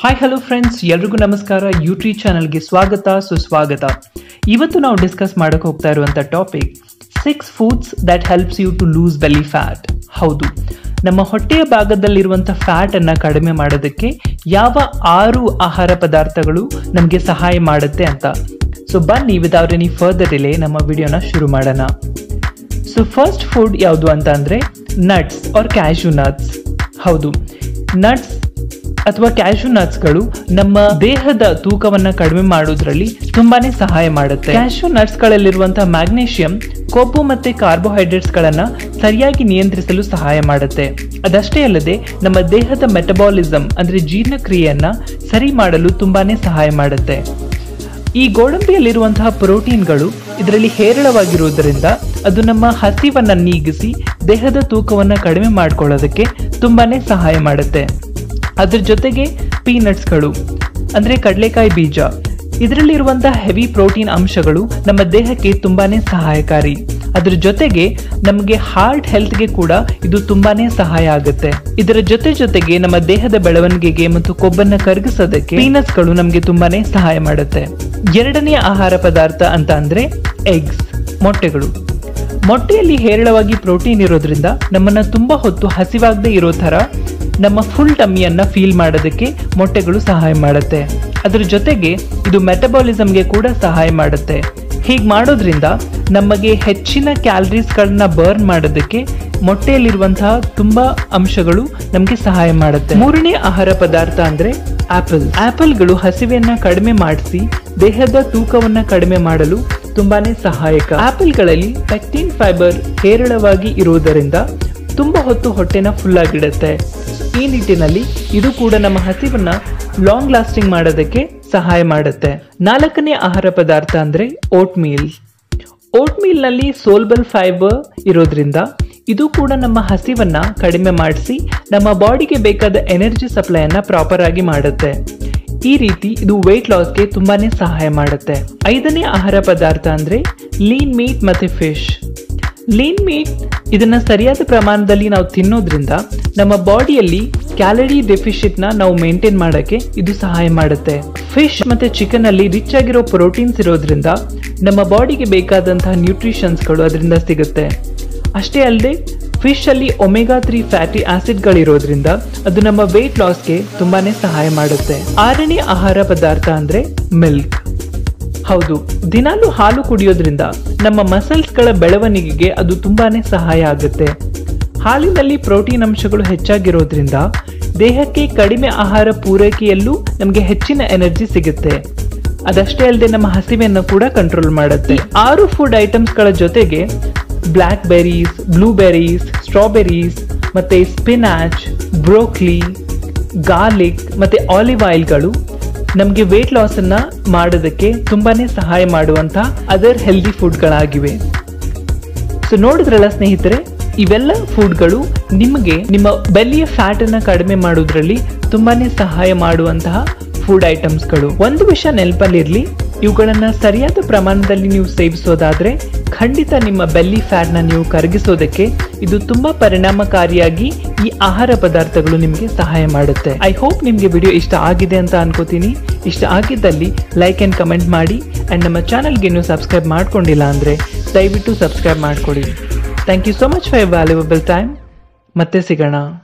Hi hello friends, ಎಲ್ರಿಗೂ ನಮಸ್ಕಾರ. YouTreat ಚಾನಲ್ಗೆ ಸ್ವಾಗತ ಸುಸ್ವಾಗತ. ಇವತ್ತು ನಾವು ಡಿಸ್ಕಸ್ ಮಾಡಕ್ಕೆ ಹೋಗ್ತಾ ಇರುವಂಥ topic 6 foods that helps you to lose belly fat. ಹೌದು, ನಮ್ಮ ಹೊಟ್ಟೆಯ ಭಾಗದಲ್ಲಿರುವಂಥ ಫ್ಯಾಟ್ ಅನ್ನ ಕಡಿಮೆ ಮಾಡೋದಕ್ಕೆ ಯಾವ 6 ಆಹಾರ ಪದಾರ್ಥಗಳು ನಮಗೆ ಸಹಾಯ ಮಾಡುತ್ತೆ ಅಂತ. ಸೊ ಬನ್ನಿ, ವಿದೌಟ್ ಎನಿ ಫರ್ದರ್ ಡಿಲೇ ನಮ್ಮ ವಿಡಿಯೋನ ಶುರು ಮಾಡೋಣ. ಸೊ ಫಸ್ಟ್ ಫುಡ್ ಯಾವುದು ಅಂತ ಅಂದ್ರೆ ನಟ್ಸ್ ಆರ್ ಕ್ಯಾಶ್ಯೂ ನಟ್ಸ್. ಹೌದು, ನಟ್ಸ್ ಅಥವಾ ಕ್ಯಾಶ್ಯೂ ನಟ್ಸ್ಗಳು ನಮ್ಮ ದೇಹದ ತೂಕವನ್ನ ಕಡಿಮೆ ಮಾಡೋದ್ರಲ್ಲಿ ತುಂಬಾನೇ ಸಹಾಯ ಮಾಡುತ್ತೆ. ಕ್ಯಾಶ್ಯೂ ನಟ್ಸ್ ಗಳಲ್ಲಿರುವಂತಹ ಮ್ಯಾಗ್ನೀಷಿಯಂ ಕೊಬ್ಬು ಮತ್ತೆ ಕಾರ್ಬೋಹೈಡ್ರೇಟ್ಸ್ ಗಳನ್ನ ಸರಿಯಾಗಿ ನಿಯಂತ್ರಿಸಲು ಸಹಾಯ ಮಾಡುತ್ತೆ. ಅದಷ್ಟೇ ಅಲ್ಲದೆ ನಮ್ಮ ದೇಹದ ಮೆಟಬಾಲಿಸಂ ಅಂದ್ರೆ ಜೀರ್ಣಕ್ರಿಯೆಯನ್ನ ಸರಿ ಮಾಡಲು ತುಂಬಾನೇ ಸಹಾಯ ಮಾಡುತ್ತೆ. ಈ ಗೋಡಂಬಿಯಲ್ಲಿರುವಂತಹ ಪ್ರೋಟೀನ್ಗಳು ಇದರಲ್ಲಿ ಹೇರಳವಾಗಿರುವುದರಿಂದ ಅದು ನಮ್ಮ ಹಸಿವನ್ನ ನೀಗಿಸಿ ದೇಹದ ತೂಕವನ್ನ ಕಡಿಮೆ ಮಾಡ್ಕೊಳ್ಳೋದಕ್ಕೆ ತುಂಬಾನೇ ಸಹಾಯ ಮಾಡುತ್ತೆ. ಅದ್ರ ಜೊತೆಗೆ ಪೀನಟ್ಸ್ಗಳು ಅಂದ್ರೆ ಕಡಲೆಕಾಯಿ ಬೀಜ, ಇದರಲ್ಲಿರುವಂತಹ ಹೆವಿ ಪ್ರೋಟೀನ್ ಅಂಶಗಳು ನಮ್ಮ ದೇಹಕ್ಕೆ ತುಂಬಾನೇ ಸಹಾಯಕಾರಿ. ಅದ್ರ ಜೊತೆಗೆ ನಮಗೆ ಹಾರ್ಟ್ ಹೆಲ್ತ್ಗೆ ಕೂಡ ಇದು ತುಂಬಾನೇ ಸಹಾಯ ಆಗುತ್ತೆ. ಇದರ ಜೊತೆಗೆ ನಮ್ಮ ದೇಹದ ಬೆಳವಣಿಗೆಗೆ ಮತ್ತು ಕೊಬ್ಬನ್ನ ಕರಗಿಸೋದಕ್ಕೆ ಪೀನಟ್ಸ್ಗಳು ನಮಗೆ ತುಂಬಾನೇ ಸಹಾಯ ಮಾಡುತ್ತೆ. ಎರಡನೆಯ ಆಹಾರ ಪದಾರ್ಥ ಅಂತ ಅಂದ್ರೆ ಎಗ್ಸ್, ಮೊಟ್ಟೆಗಳು. ಮೊಟ್ಟೆಯಲ್ಲಿ ಹೇರಳವಾಗಿ ಪ್ರೋಟೀನ್ ಇರೋದ್ರಿಂದ ನಮ್ಮನ್ನ ತುಂಬಾ ಹೊತ್ತು ಹಸಿವಾಗದೆ ಇರೋ ತರ ನಮ್ಮ ಫುಲ್ ಟಮ್ಮಿಯನ್ನ ಫೀಲ್ ಮಾಡೋದಕ್ಕೆ ಮೊಟ್ಟೆಗಳು ಸಹಾಯ ಮಾಡುತ್ತೆ. ಅದ್ರ ಜೊತೆಗೆ ಇದು ಮೆಟಬಾಲಿಸಮ್ಗೆ ಕೂಡ ಸಹಾಯ ಮಾಡುತ್ತೆ. ಹೀಗೆ ಮಾಡೋದ್ರಿಂದ ನಮಗೆ ಹೆಚ್ಚಿನ ಕ್ಯಾಲರೀಸ್ಗಳನ್ನ ಬರ್ನ್ ಮಾಡೋದಕ್ಕೆ ಮೊಟ್ಟೆಯಲ್ಲಿರುವಂತಹ ತುಂಬಾ ಅಂಶಗಳು ನಮಗೆ ಸಹಾಯ ಮಾಡುತ್ತೆ. ಮೂರನೇ ಆಹಾರ ಪದಾರ್ಥ ಅಂದ್ರೆ ಆಪಲ್. ಆಪಲ್ಗಳು ಹಸಿವೆಯನ್ನ ಕಡಿಮೆ ಮಾಡಿಸಿ ದೇಹದ ತೂಕವನ್ನ ಕಡಿಮೆ ಮಾಡಲು ತುಂಬಾನೇ ಸಹಾಯಕ. ಆಪಲ್ಗಳಲ್ಲಿ ಪೆಕ್ಟಿನ್ ಫೈಬರ್ ಹೇರಳವಾಗಿ ಇರುವುದರಿಂದ ತುಂಬಾ ಹೊತ್ತು ಹೊಟ್ಟೆನ ಫುಲ್ ಆಗಿಡುತ್ತೆ. ಈ ನಿಟ್ಟಿನಲ್ಲಿ ಇದು ಕೂಡ ನಮ್ಮ ಹಸಿವನ್ನ ಲಾಂಗ್ ಲಾಸ್ಟಿಂಗ್ ಮಾಡೋದಕ್ಕೆ ಸಹಾಯ ಮಾಡುತ್ತೆ. ನಾಲ್ಕನೇ ಆಹಾರ ಪದಾರ್ಥ ಅಂದ್ರೆ ಓಟ್ ಮೀಲ್. ಓಟ್ ಮೀಲ್ ನಲ್ಲಿ ಸೋಲ್ಬಲ್ ಫೈಬರ್ ಇರೋದ್ರಿಂದ ಇದು ಕೂಡ ನಮ್ಮ ಹಸಿವನ್ನ ಕಡಿಮೆ ಮಾಡಿಸಿ ನಮ್ಮ ಬಾಡಿಗೆ ಬೇಕಾದ ಎನರ್ಜಿ ಸಪ್ಲೈಯನ್ನ ಪ್ರಾಪರ್ ಆಗಿ ಮಾಡುತ್ತೆ. ಈ ರೀತಿ ಇದು ವೆಯ್ಟ್ ಲಾಸ್ಗೆ ತುಂಬಾನೇ ಸಹಾಯ ಮಾಡುತ್ತೆ. ಐದನೇ ಆಹಾರ ಪದಾರ್ಥ ಅಂದ್ರೆ ಲೀನ್ ಮೀಟ್ ಮತ್ತೆ ಫಿಶ್. ಲೀನ್ ಮೀಟ್ ಇದನ್ನ ಸರಿಯಾದ ಪ್ರಮಾಣದಲ್ಲಿ ನಾವು ತಿನ್ನೋದ್ರಿಂದ ನಮ್ಮ ಬಾಡಿಯಲ್ಲಿ ಕ್ಯಾಲರಿ ಡೆಫಿಶಿಟ್ ನ ನಾವು ಮೇಂಟೈನ್ ಮಾಡಕ್ಕೆ ಇದು ಸಹಾಯ ಮಾಡುತ್ತೆ. ಫಿಶ್ ಮತ್ತೆ ಚಿಕನ್ ಅಲ್ಲಿ ರಿಚ್ ಆಗಿರೋ ಪ್ರೋಟೀನ್ಸ್ ಇರೋದ್ರಿಂದ ನಮ್ಮ ಬಾಡಿಗೆ ಬೇಕಾದಂತಹ ನ್ಯೂಟ್ರಿಷನ್ಸ್ಗಳು ಅದರಿಂದ ಸಿಗುತ್ತೆ. ಅಷ್ಟೇ ಅಲ್ಲದೆ ಫಿಶ್ ಅಲ್ಲಿ ಒಮೆಗಾ 3 ಫ್ಯಾಟಿ ಆಸಿಡ್ಗಳಿರೋದ್ರಿಂದ ಅದು ನಮ್ಮ ವೆಯ್ಟ್ ಲಾಸ್ಗೆ ತುಂಬಾನೇ ಸಹಾಯ ಮಾಡುತ್ತೆ. ಆರನೇ ಆಹಾರ ಪದಾರ್ಥ ಅಂದ್ರೆ ಮಿಲ್ಕ್. ಹೌದು, ದಿನಾಲೂ ಹಾಲು ಕುಡಿಯೋದ್ರಿಂದ ನಮ್ಮ ಮಸಲ್ಸ್ಗಳ ಬೆಳವಣಿಗೆಗೆ ಅದು ತುಂಬಾನೇ ಸಹಾಯ ಆಗುತ್ತೆ. ಹಾಲಿನಲ್ಲಿ ಪ್ರೋಟೀನ್ ಅಂಶಗಳು ಹೆಚ್ಚಾಗಿರೋದ್ರಿಂದ ದೇಹಕ್ಕೆ ಕಡಿಮೆ ಆಹಾರ ಪೂರೈಕೆಯಲ್ಲೂ ನಮಗೆ ಹೆಚ್ಚಿನ ಎನರ್ಜಿ ಸಿಗುತ್ತೆ. ಅದಷ್ಟೇ ಅಲ್ಲದೆ ನಮ್ಮ ಹಸಿವೆಯನ್ನು ಕೂಡ ಕಂಟ್ರೋಲ್ ಮಾಡುತ್ತೆ. 6 ಫುಡ್ ಐಟಮ್ಸ್ ಗಳ ಜೊತೆಗೆ ಬ್ಲ್ಯಾಕ್ ಬೆರೀಸ್, ಬ್ಲೂಬೆರೀಸ್, ಸ್ಟ್ರಾಬೆರೀಸ್ ಮತ್ತೆ ಸ್ಪಿನಾಚ್, ಬ್ರೋಕ್ಲಿ, ಗಾರ್ಲಿಕ್ ಮತ್ತೆ ಆಲಿವ್ ಆಯಿಲ್ಗಳು ನಮಗೆ ವೇಟ್ ಲಾಸ್ ಅನ್ನ ಮಾಡೋದಕ್ಕೆ ತುಂಬಾನೇ ಸಹಾಯ ಮಾಡುವಂತಹ ಅದರ್ ಹೆಲ್ದಿ ಫುಡ್ಗಳಾಗಿವೆ. ಸೊ ನೋಡಿದ್ರಲ್ಲ ಸ್ನೇಹಿತರೆ, ಇವೆಲ್ಲ ಫುಡ್ಗಳು ನಿಮಗೆ ನಿಮ್ಮ ಬೆಲ್ಲಿಯ ಫ್ಯಾಟ್ ಅನ್ನ ಕಡಿಮೆ ಮಾಡೋದ್ರಲ್ಲಿ ತುಂಬಾನೇ ಸಹಾಯ ಮಾಡುವಂತಹ ಫುಡ್ ಐಟಮ್ಸ್ಗಳು. ಒಂದು ವಿಷಯ ನೆನಪಲ್ಲಿರ್ಲಿ, ಇವುಗಳನ್ನ ಸರಿಯಾದ ಪ್ರಮಾಣದಲ್ಲಿ ನೀವು ಸೇವಿಸೋದಾದ್ರೆ ಖಂಡಿತ ನಿಮ್ಮ ಬೆಲ್ಲಿ ಫ್ಯಾಟ್ ನ ನೀವು ಕರಗಿಸೋದಕ್ಕೆ ಇದು ತುಂಬಾ ಪರಿಣಾಮಕಾರಿಯಾಗಿ ಈ ಆಹಾರ ಪದಾರ್ಥಗಳು ನಿಮಗೆ ಸಹಾಯ ಮಾಡುತ್ತೆ. ಐ ಹೋಪ್ ನಿಮ್ಗೆ ವಿಡಿಯೋ ಇಷ್ಟ ಆಗಿದೆ ಅಂತ ಅನ್ಕೋತೀನಿ. ಇಷ್ಟ ಆಗಿದ್ದಲ್ಲಿ ಲೈಕ್ ಅಂಡ್ ಕಮೆಂಟ್ ಮಾಡಿ ಅಂಡ್ ನಮ್ಮ ಚಾನಲ್ಗೆ ನೀವು ಸಬ್ಸ್ಕ್ರೈಬ್ ಮಾಡ್ಕೊಂಡಿಲ್ಲ ಅಂದ್ರೆ ದಯವಿಟ್ಟು ಸಬ್ಸ್ಕ್ರೈಬ್ ಮಾಡ್ಕೊಳ್ಳಿ. Thank you so much for your valuable time. ಮತ್ತೆ ಸಿಗೋಣ.